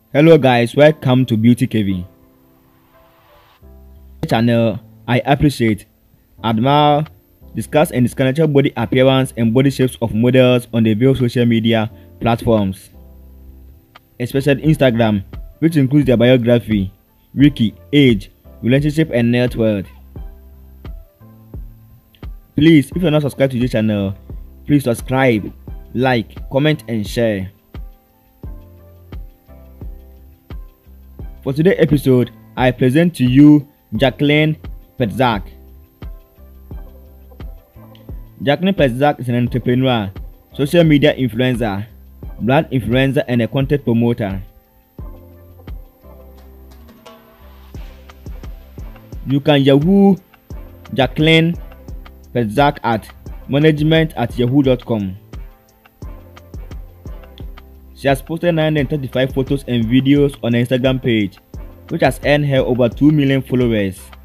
Hello guys, welcome to Beauty Curvy channel. I appreciate, admire, discuss and discuss natural body appearance and body shapes of models on the various social media platforms, especially Instagram, which includes their biography, wiki, age, relationship and net worth. Please, if you're not subscribed to this channel, please subscribe, like, comment and share. For today's episode, I present to you Jacqueline Petzak. Jacqueline Petzak is an entrepreneur, social media influencer, brand influencer and a content promoter. You can Yahoo Jacqueline Petzak at management@yahoo.com. She has posted 935 photos and videos on her Instagram page, which has earned her over 2 million followers.